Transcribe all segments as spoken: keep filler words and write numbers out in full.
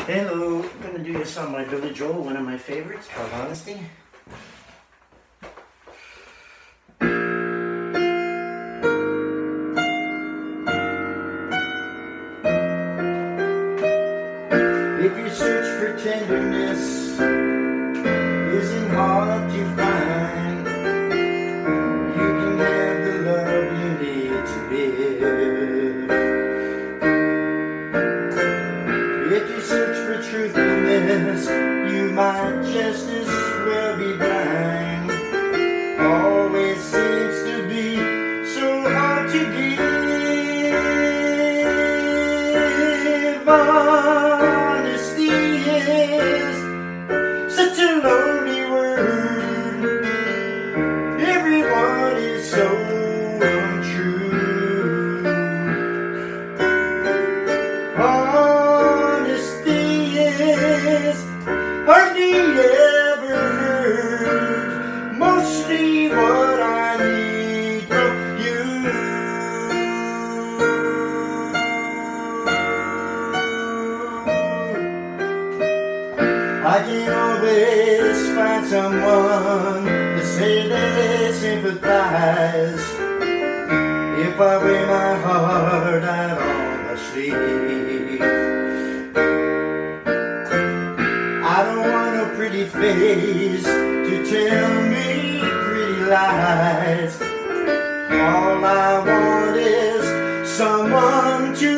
Hello, I'm gonna do a song by Billy Joel, one of my favorites, called Honesty. If you search for tenderness, losing heart you find, you can have the love you need to live. If you search for truthfulness, you might just as well be blind. Always seems to be so hard to give. Honesty is such a lonely word. Everyone is so untrue. Honesty is hardly ever heard. Mostly what I need from you. I can always find someone to say they sympathize. If I wear my heart out on my sleeve, I don't want a pretty face to tell me pretty lies. All I want is someone to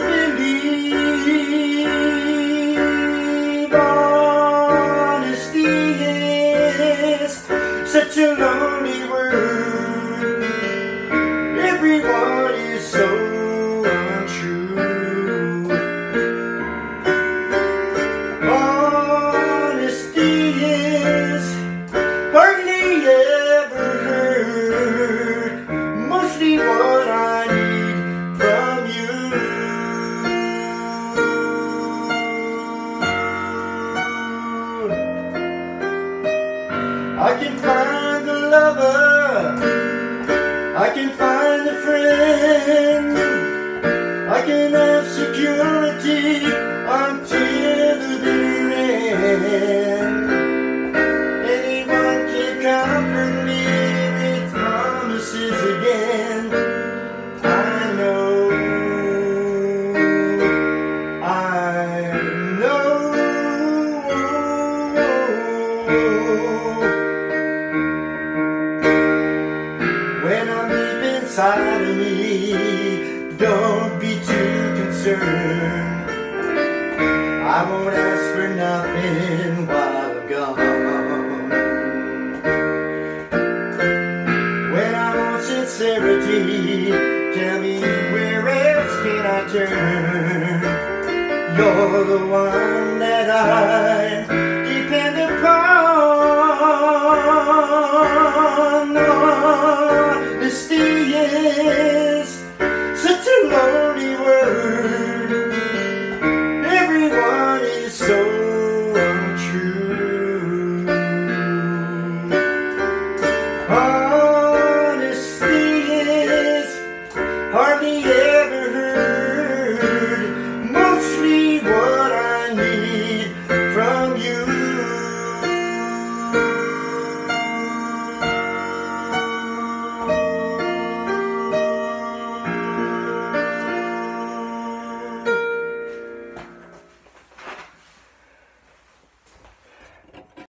believe. Honesty is such a lonely word. Everyone is so untrue. Honesty is hardly ever heard. Mostly what I need from you. I can find a lover, I can find a friend, I can have security until the bitter end. Anyone can comfort me with promises again. I know, I know. When I'm deep inside of me, don't be too concerned. I won't ask for nothing while I'm gone. When I want sincerity, tell me where else can I turn? You're the one that I depend upon. Honesty is such a lonely word.